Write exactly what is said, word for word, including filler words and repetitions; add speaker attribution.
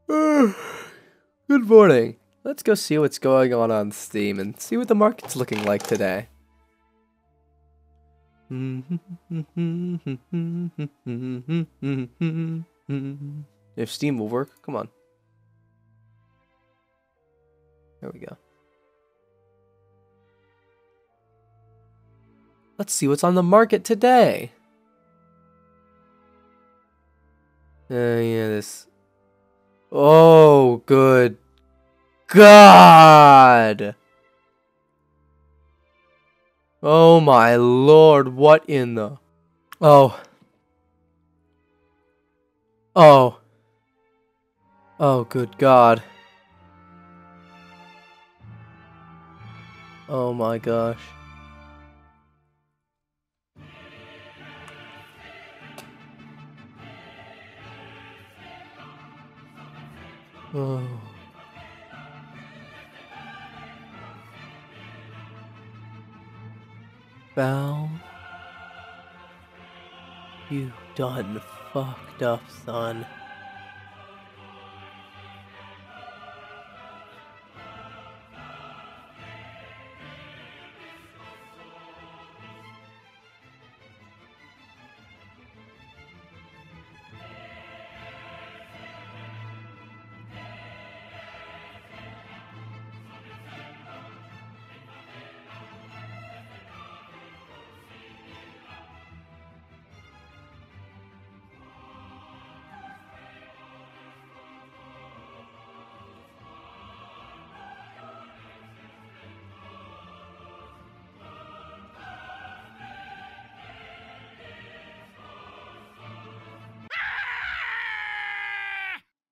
Speaker 1: Good morning. Let's go see what's going on on Steam and see what the market's looking like today. If Steam will work, come on. There we go. Let's see what's on the market today. Uh, yeah, this. Oh, good God! Oh my lord, what in the... Oh. Oh. Oh, good God. Oh my gosh. Oh. Valve, you done fucked up, son.